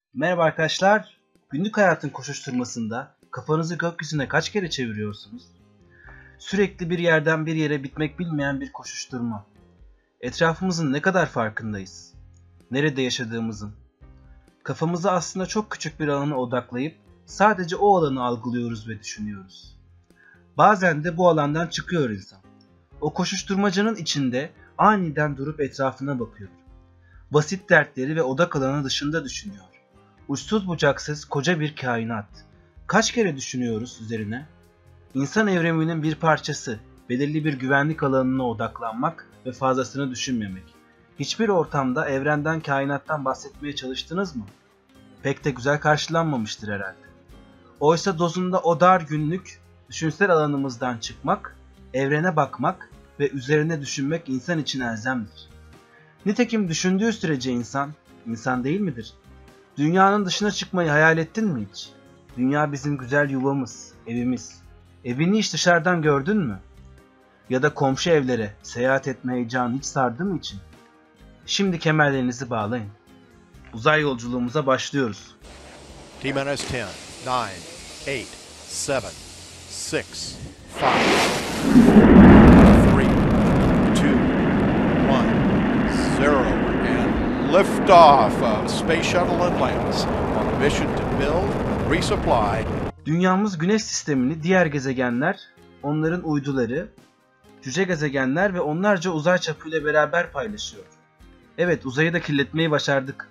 Merhaba arkadaşlar. Günlük hayatın koşuşturmasında kafanızı gökyüzüne kaç kere çeviriyorsunuz? Sürekli bir yerden bir yere bitmek bilmeyen bir koşuşturma. Etrafımızın ne kadar farkındayız? Nerede yaşadığımızın? Kafamızı aslında çok küçük bir alana odaklayıp sadece o alanı algılıyoruz ve düşünüyoruz. Bazen de bu alandan çıkıyor insan. O koşuşturmacanın içinde aniden durup etrafına bakıyor. Basit dertleri ve odak alanı dışında düşünüyor. Uçsuz bucaksız koca bir kainat. Kaç kere düşünüyoruz üzerine? İnsan evriminin bir parçası, belirli bir güvenlik alanına odaklanmak ve fazlasını düşünmemek. Hiçbir ortamda evrenden, kainattan bahsetmeye çalıştınız mı? Pek de güzel karşılanmamıştır herhalde. Oysa dozunda o dar günlük, düşünsel alanımızdan çıkmak, evrene bakmak ve üzerine düşünmek insan için elzemdir. Nitekim düşündüğü sürece insan değil midir? Dünyanın dışına çıkmayı hayal ettin mi hiç? Dünya bizim güzel yuvamız, evimiz. Evini hiç dışarıdan gördün mü? Ya da komşu evlere seyahat etme heyecanı hiç sardı mı için? Şimdi kemerlerinizi bağlayın. Uzay yolculuğumuza başlıyoruz. T-minus 10, 9, 8, 7, 6, 5, 4, 3, 2, 1, 0, and liftoff of Space Shuttle Atlantis on a mission to build, resupply. Dünyamız Güneş sistemini diğer gezegenler, onların uyduları, cüce gezegenler ve onlarca uzay çapıyla beraber paylaşıyor. Evet, uzayı da kirletmeyi başardık.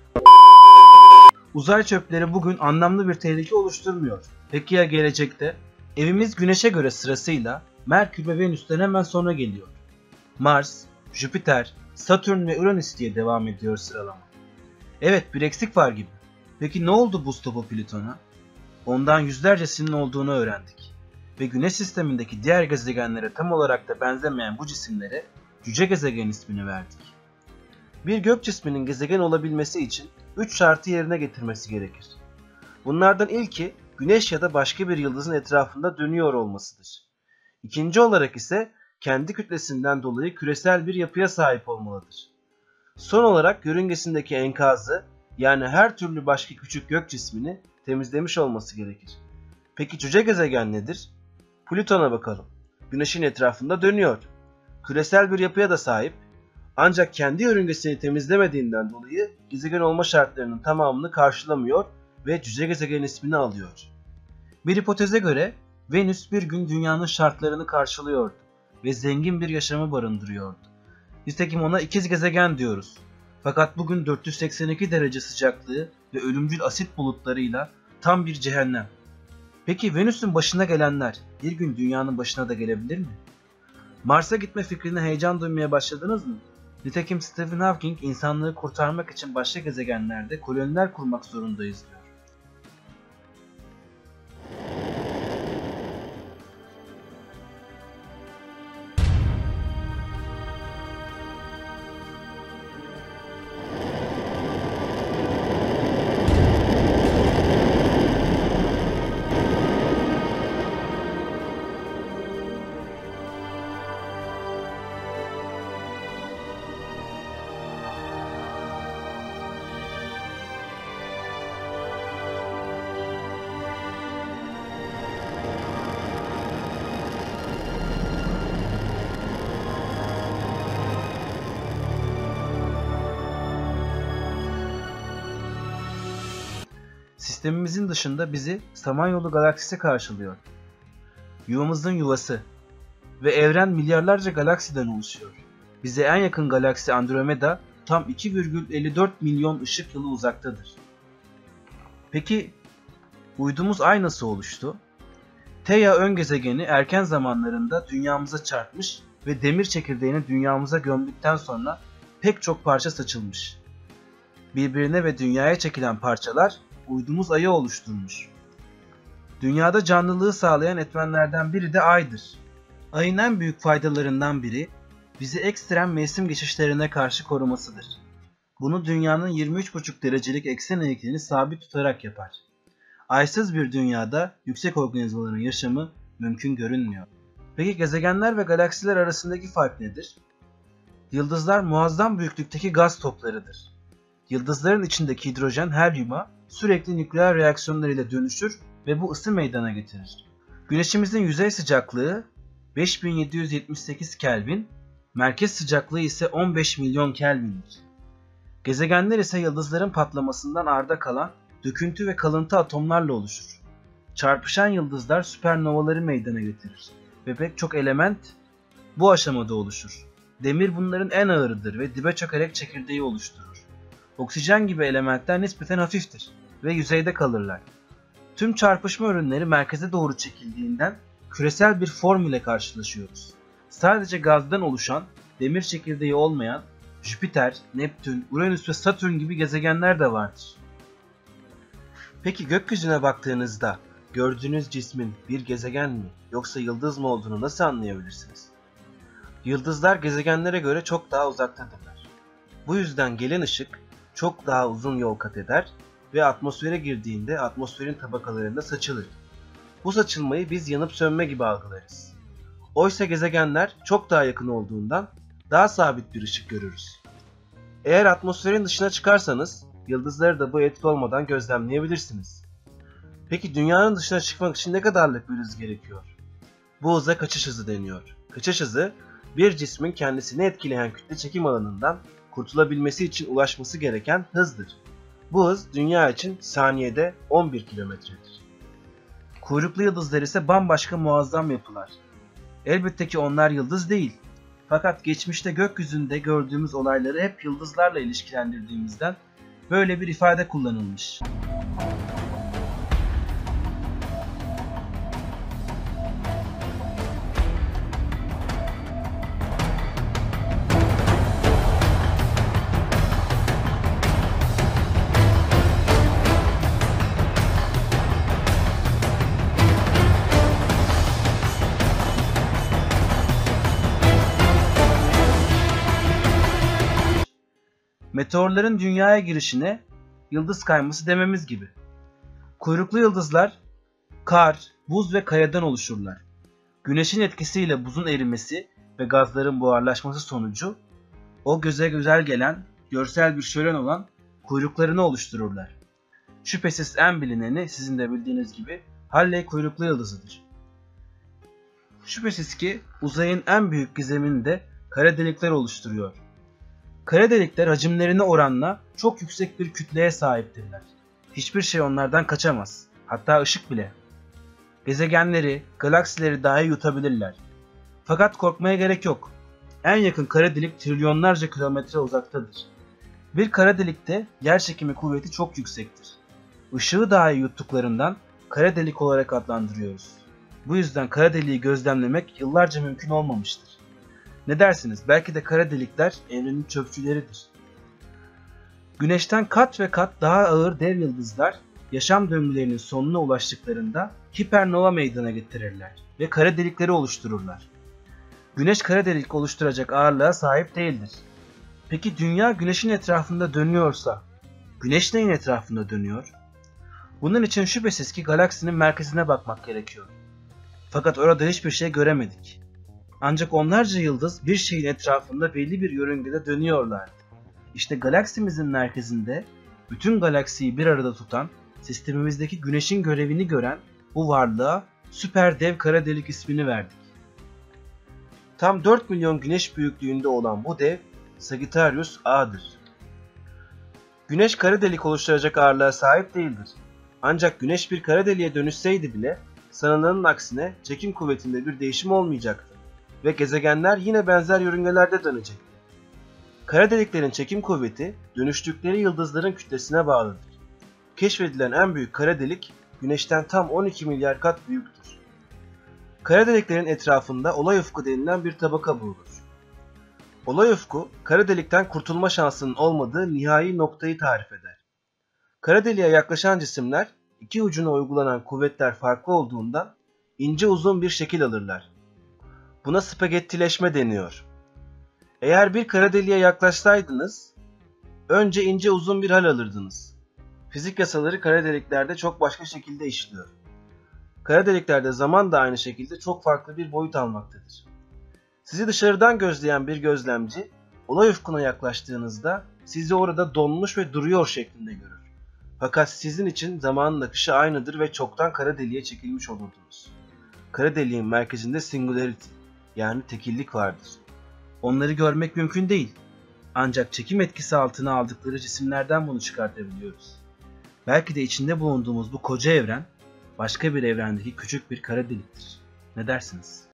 Uzay çöpleri bugün anlamlı bir tehlike oluşturmuyor. Peki ya gelecekte? Evimiz Güneş'e göre sırasıyla Merkür ve Venüs'ten hemen sonra geliyor. Mars, Jüpiter, Satürn ve Uranüs diye devam ediyor sıralama. Evet, bir eksik var gibi. Peki ne oldu buz topu Plüton'a? Ondan yüzlercesinin olduğunu öğrendik. Ve Güneş sistemindeki diğer gezegenlere tam olarak da benzemeyen bu cisimlere cüce gezegen ismini verdik. Bir gök cisminin gezegen olabilmesi için 3 şartı yerine getirmesi gerekir. Bunlardan ilki Güneş ya da başka bir yıldızın etrafında dönüyor olmasıdır. İkinci olarak ise kendi kütlesinden dolayı küresel bir yapıya sahip olmalıdır. Son olarak yörüngesindeki enkazı, yani her türlü başka küçük gök cismini temizlemiş olması gerekir. Peki cüce gezegen nedir? Plüton'a bakalım. Güneşin etrafında dönüyor. Küresel bir yapıya da sahip. Ancak kendi yörüngesini temizlemediğinden dolayı gezegen olma şartlarının tamamını karşılamıyor ve cüce gezegen ismini alıyor. Bir hipoteze göre Venüs bir gün dünyanın şartlarını karşılıyordu ve zengin bir yaşamı barındırıyordu. Nitekim ona ikiz gezegen diyoruz. Fakat bugün 482 derece sıcaklığı ve ölümcül asit bulutlarıyla tam bir cehennem. Peki Venüs'ün başına gelenler bir gün dünyanın başına da gelebilir mi? Mars'a gitme fikrine heyecan duymaya başladınız mı? Nitekim Stephen Hawking insanlığı kurtarmak için başka gezegenlerde koloniler kurmak zorundayız diyor. Sistemimizin dışında bizi Samanyolu galaksisi karşılıyor. Yuvamızın yuvası ve evren milyarlarca galaksiden oluşuyor. Bize en yakın galaksi Andromeda tam 2,54 milyon ışık yılı uzaktadır. Peki uydumuz Ay nasıl oluştu? Theia ön gezegeni erken zamanlarında dünyamıza çarpmış ve demir çekirdeğini dünyamıza gömdükten sonra pek çok parça saçılmış. Birbirine ve dünyaya çekilen parçalar uydumuz Ay'ı oluşturmuş. Dünyada canlılığı sağlayan etmenlerden biri de Ay'dır. Ay'ın en büyük faydalarından biri bizi ekstrem mevsim geçişlerine karşı korumasıdır. Bunu dünyanın 23,5 derecelik eksen eğikliğini sabit tutarak yapar. Aysız bir dünyada yüksek organizmaların yaşamı mümkün görünmüyor. Peki gezegenler ve galaksiler arasındaki fark nedir? Yıldızlar muazzam büyüklükteki gaz toplarıdır. Yıldızların içindeki hidrojen helyuma sürekli nükleer reaksiyonlarıyla dönüşür ve bu ısı meydana getirir. Güneşimizin yüzey sıcaklığı 5778 Kelvin, merkez sıcaklığı ise 15 milyon Kelvin'dir. Gezegenler ise yıldızların patlamasından arda kalan döküntü ve kalıntı atomlarla oluşur. Çarpışan yıldızlar süpernovaları meydana getirir ve pek çok element bu aşamada oluşur. Demir bunların en ağırıdır ve dibe çökerek çekirdeği oluşturur. Oksijen gibi elementler nispeten hafiftir ve yüzeyde kalırlar. Tüm çarpışma ürünleri merkeze doğru çekildiğinden küresel bir form ile karşılaşıyoruz. Sadece gazdan oluşan, demir çekirdeği olmayan Jüpiter, Neptün, Uranüs ve Satürn gibi gezegenler de vardır. Peki gökyüzüne baktığınızda gördüğünüz cismin bir gezegen mi yoksa yıldız mı olduğunu nasıl anlayabilirsiniz? Yıldızlar gezegenlere göre çok daha uzaktadırlar. Bu yüzden gelen ışık çok daha uzun yol kat eder ve atmosfere girdiğinde atmosferin tabakalarında saçılır. Bu saçılmayı biz yanıp sönme gibi algılarız. Oysa gezegenler çok daha yakın olduğundan daha sabit bir ışık görürüz. Eğer atmosferin dışına çıkarsanız yıldızları da bu etki olmadan gözlemleyebilirsiniz. Peki dünyanın dışına çıkmak için ne kadarlık bir hız gerekiyor? Bu hıza kaçış hızı deniyor. Kaçış hızı bir cismin kendisini etkileyen kütle çekim alanından kurtulabilmesi için ulaşması gereken hızdır. Bu hız dünya için saniyede 11 kilometredir. Kuyruklu yıldızlar ise bambaşka muazzam yapılar. Elbette ki onlar yıldız değil. Fakat geçmişte gökyüzünde gördüğümüz olayları hep yıldızlarla ilişkilendirdiğimizden böyle bir ifade kullanılmış. Meteorların dünyaya girişine yıldız kayması dememiz gibi. Kuyruklu yıldızlar kar, buz ve kayadan oluşurlar. Güneşin etkisiyle buzun erimesi ve gazların buharlaşması sonucu o göze güzel gelen, görsel bir şölen olan kuyruklarını oluştururlar. Şüphesiz en bilineni sizin de bildiğiniz gibi Halley kuyruklu yıldızıdır. Şüphesiz ki uzayın en büyük gizemini de kara delikler oluşturuyor. Kara delikler hacimlerine oranla çok yüksek bir kütleye sahiptirler. Hiçbir şey onlardan kaçamaz. Hatta ışık bile. Gezegenleri, galaksileri dahi yutabilirler. Fakat korkmaya gerek yok. En yakın kara delik trilyonlarca kilometre uzaktadır. Bir kara delikte yerçekimi kuvveti çok yüksektir. Işığı dahi yuttuklarından kara delik olarak adlandırıyoruz. Bu yüzden kara deliği gözlemlemek yıllarca mümkün olmamıştır. Ne dersiniz? Belki de kara delikler evrenin çöpçüleridir. Güneşten kat ve kat daha ağır dev yıldızlar yaşam döngülerinin sonuna ulaştıklarında hipernova meydana getirirler ve kara delikleri oluştururlar. Güneş kara delik oluşturacak ağırlığa sahip değildir. Peki dünya güneşin etrafında dönüyorsa, güneş neyin etrafında dönüyor? Bunun için şüphesiz ki galaksinin merkezine bakmak gerekiyor. Fakat orada hiçbir şey göremedik. Ancak onlarca yıldız bir şeyin etrafında belli bir yörüngede dönüyorlardı. İşte galaksimizin merkezinde bütün galaksiyi bir arada tutan, sistemimizdeki güneşin görevini gören bu varlığa süper dev kara delik ismini verdik. Tam 4 milyon güneş büyüklüğünde olan bu dev Sagittarius A'dır. Güneş kara delik oluşturacak ağırlığa sahip değildir. Ancak güneş bir kara deliğe dönüşseydi bile sanılanın aksine çekim kuvvetinde bir değişim olmayacaktı ve gezegenler yine benzer yörüngelerde dönecekti. Kara deliklerin çekim kuvveti dönüştükleri yıldızların kütlesine bağlıdır. Keşfedilen en büyük kara delik Güneş'ten tam 12 milyar kat büyüktür. Kara deliklerin etrafında olay ufku denilen bir tabaka bulunur. Olay ufku, kara delikten kurtulma şansının olmadığı nihai noktayı tarif eder. Kara deliğe yaklaşan cisimler iki ucuna uygulanan kuvvetler farklı olduğundan ince uzun bir şekil alırlar. Buna spagettileşme deniyor. Eğer bir kara deliğe yaklaşsaydınız, önce ince uzun bir hal alırdınız. Fizik yasaları kara deliklerde çok başka şekilde işliyor. Kara deliklerde zaman da aynı şekilde çok farklı bir boyut almaktadır. Sizi dışarıdan gözleyen bir gözlemci, Olay ufkuna yaklaştığınızda sizi orada donmuş ve duruyor şeklinde görür. Fakat sizin için zamanın akışı aynıdır ve çoktan kara deliğe çekilmiş olurdunuz. Kara deliğin merkezinde singularity yani tekillik vardır. Onları görmek mümkün değil. Ancak çekim etkisi altına aldıkları cisimlerden bunu çıkartabiliyoruz. Belki de içinde bulunduğumuz bu koca evren başka bir evrendeki küçük bir kara deliktir. Ne dersiniz?